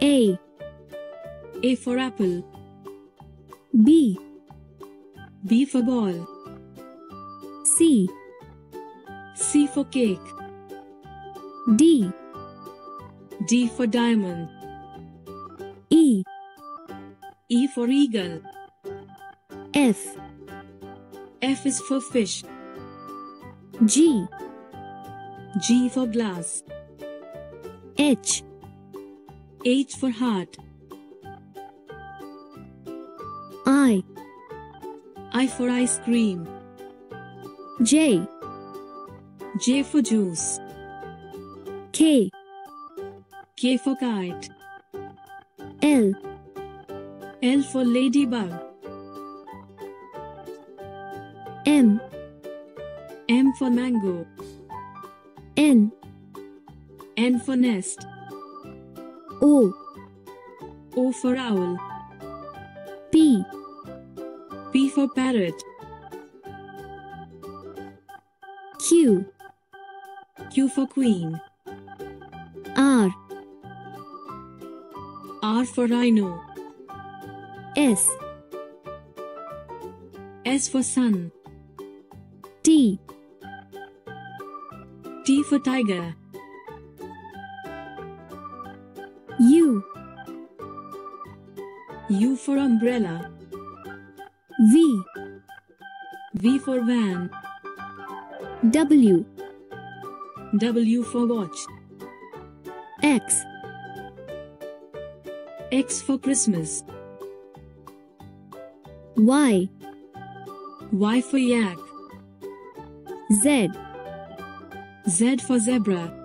A. A for apple. B. B for ball. C. C for cake. D. D for diamond. E. E for eagle. F. F is for fish. G. G for glass. H. H for heart. I. I for ice cream. J. J for juice. K. K for kite. L. L for ladybug. M. M for mango. N. N for nest. O. O for owl. P. P for parrot. Q. Q for queen. R. R for rhino. S. S for sun. T. T for tiger. U. U for umbrella. V. V for van. W. W for watch. X. X for Christmas. Y. Y for yak. Z. Z for zebra.